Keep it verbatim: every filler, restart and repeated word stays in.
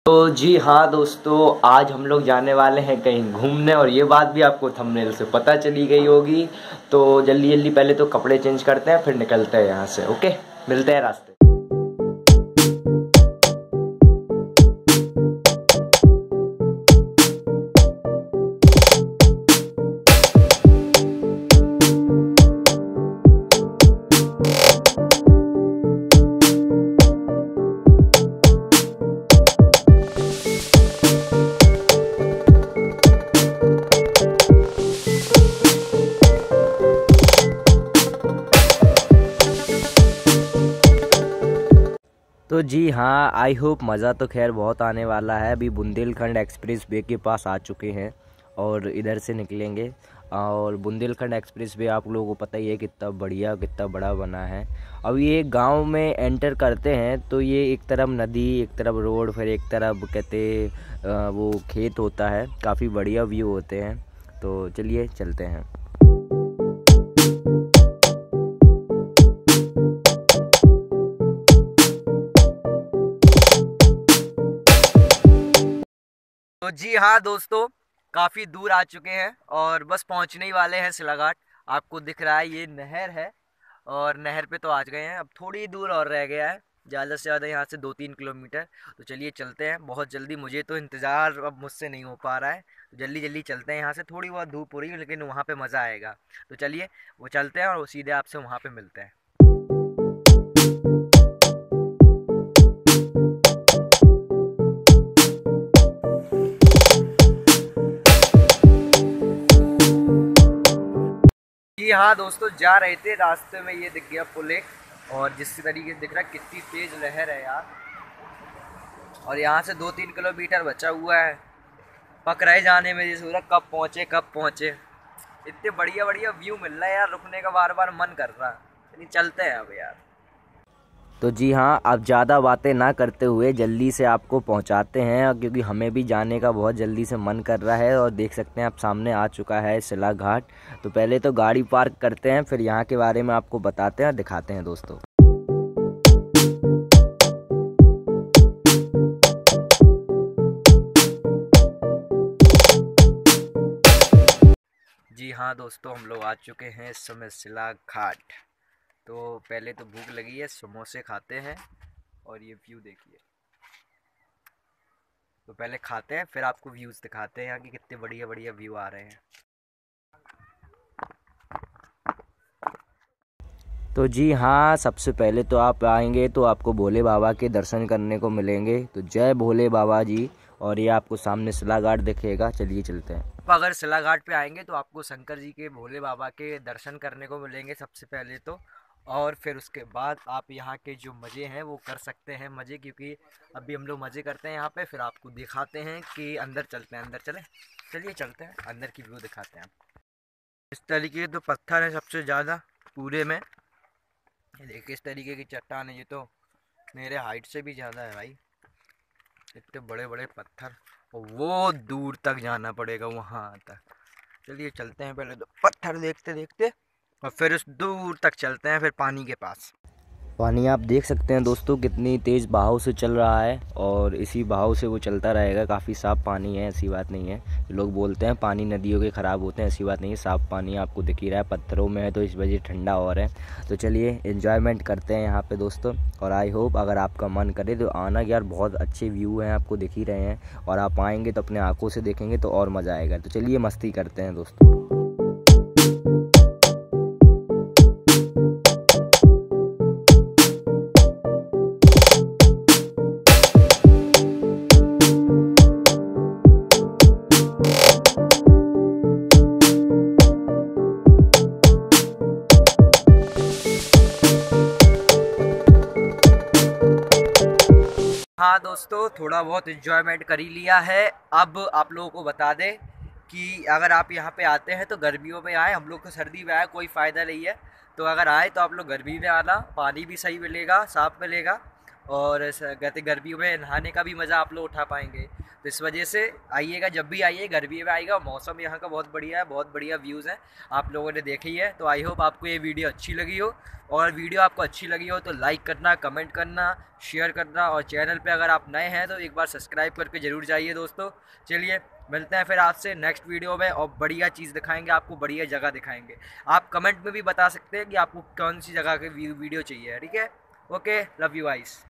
तो जी हाँ दोस्तों, आज हम लोग जाने वाले हैं कहीं घूमने और ये बात भी आपको थंबनेल से पता चली गई होगी। तो जल्दी जल्दी पहले तो कपड़े चेंज करते हैं, फिर निकलते हैं यहाँ से। ओके, मिलते हैं रास्ते। तो जी हाँ, आई होप मज़ा तो खैर बहुत आने वाला है। अभी बुंदेलखंड एक्सप्रेस वे के पास आ चुके हैं और इधर से निकलेंगे। और बुंदेलखंड एक्सप्रेस वे आप लोगों को पता ही है कितना बढ़िया कितना बड़ा बना है। अब ये गांव में एंटर करते हैं तो ये एक तरफ नदी, एक तरफ रोड, फिर एक तरफ कहते वो खेत होता है। काफ़ी बढ़िया व्यू होते हैं। तो चलिए चलते हैं। तो जी हाँ दोस्तों, काफ़ी दूर आ चुके हैं और बस पहुँचने ही वाले हैं सिलाघाट। आपको दिख रहा है ये नहर है और नहर पे तो आ गए हैं। अब थोड़ी दूर और रह गया है, ज़्यादा से ज़्यादा यहाँ से दो तीन किलोमीटर। तो चलिए चलते हैं बहुत जल्दी। मुझे तो इंतज़ार अब मुझसे नहीं हो पा रहा है, तो जल्दी जल्दी चलते हैं। यहाँ से थोड़ी बहुत धूप हो रही है लेकिन वहाँ पे मज़ा आएगा। तो चलिए वो चलते हैं और सीधे आपसे वहाँ पे मिलते हैं। जी हाँ दोस्तों, जा रहे थे रास्ते में ये दिख गया पुल एक, और जिस तरीके से दिख रहा है कितनी तेज लहर है यार। और यहाँ से दो तीन किलोमीटर बचा हुआ है। पक रहे जाने में, जैसे कब पहुँचे कब पहुँचे। इतने बढ़िया बढ़िया व्यू मिल रहा है यार, रुकने का बार बार मन कर रहा है। चलिए चलते हैं अब यार। तो जी हाँ, अब ज़्यादा बातें ना करते हुए जल्दी से आपको पहुंचाते हैं, क्योंकि हमें भी जाने का बहुत जल्दी से मन कर रहा है। और देख सकते हैं आप सामने आ चुका है सिलाघाट। तो पहले तो गाड़ी पार्क करते हैं, फिर यहाँ के बारे में आपको बताते हैं, दिखाते हैं दोस्तों। जी हाँ दोस्तों, हम लोग आ चुके हैं इस समय सिलाघाट। तो पहले तो भूख लगी है, समोसे खाते हैं और ये व्यू देखिए। तो पहले खाते हैं फिर आपको व्यूज़ दिखाते हैं यहाँ कि कितने बढ़िया बढ़िया व्यू आ रहे हैं। तो जी हाँ, सबसे पहले तो आप आएंगे तो आपको भोले बाबा के दर्शन करने को मिलेंगे। तो जय भोले बाबा जी। और ये आपको सामने सिलाघाट दिखेगा। चलिए चलते हैं। तो अगर सिलाघाट पे आएंगे तो आपको शंकर जी के, भोले बाबा के दर्शन करने को मिलेंगे सबसे पहले तो। और फिर उसके बाद आप यहाँ के जो मज़े हैं वो कर सकते हैं मज़े, क्योंकि अभी हम लोग मज़े करते हैं यहाँ पे। फिर आपको दिखाते हैं कि अंदर चलते हैं। अंदर चलें, चलिए चलते हैं, अंदर की व्यू दिखाते हैं आपको। इस तरीके के तो पत्थर है सबसे ज़्यादा पूरे में। देखिए इस तरीके की चट्टान है, ये तो मेरे हाइट से भी ज़्यादा है भाई। इतने बड़े बड़े पत्थर, और वो दूर तक जाना पड़ेगा वहाँ तक। चलिए चलते हैं, पहले तो पत्थर देखते देखते और फिर उस दूर तक चलते हैं, फिर पानी के पास। पानी आप देख सकते हैं दोस्तों कितनी तेज़ बहाव से चल रहा है, और इसी बहाव से वो चलता रहेगा। काफ़ी साफ़ पानी है, ऐसी बात नहीं है। लोग बोलते हैं पानी नदियों के ख़राब होते हैं, ऐसी बात नहीं है। साफ़ पानी आपको दिख ही रहा है, पत्थरों में है तो इस वजह ठंडा और है। तो चलिए एंजॉयमेंट करते हैं यहाँ पे दोस्तों। और आई होप अगर आपका मन करे तो आना यार, बहुत अच्छे व्यू हैं आपको दिख ही रहे हैं। और आप आएँगे तो अपने आँखों से देखेंगे तो और मज़ा आएगा। तो चलिए मस्ती करते हैं दोस्तों। हाँ दोस्तों, थोड़ा बहुत इन्जॉयमेंट कर ही लिया है। अब आप लोगों को बता दें कि अगर आप यहाँ पे आते हैं तो गर्मियों में आए। हम लोग को सर्दी में आए कोई फ़ायदा नहीं है। तो अगर आए तो आप लोग गर्मी में आना, पानी भी सही मिलेगा, साफ़ मिलेगा। और कहते गर्मियों में नहाने का भी मज़ा आप लोग उठा पाएंगे। तो इस वजह से आइएगा, जब भी आइए गर्मी में आइएगा। मौसम यहाँ का बहुत बढ़िया है, बहुत बढ़िया व्यूज़ हैं, आप लोगों ने देखी है। तो आई होप आपको ये वीडियो अच्छी लगी हो, और वीडियो आपको अच्छी लगी हो तो लाइक करना, कमेंट करना, शेयर करना, और चैनल पे अगर आप नए हैं तो एक बार सब्सक्राइब करके ज़रूर जाइए दोस्तों। चलिए मिलते हैं फिर आपसे नेक्स्ट वीडियो में, और बढ़िया चीज़ दिखाएंगे आपको, बढ़िया जगह दिखाएंगे। आप कमेंट में भी बता सकते हैं कि आपको कौन सी जगह की वीडियो चाहिए, ठीक है। Okay, love you guys.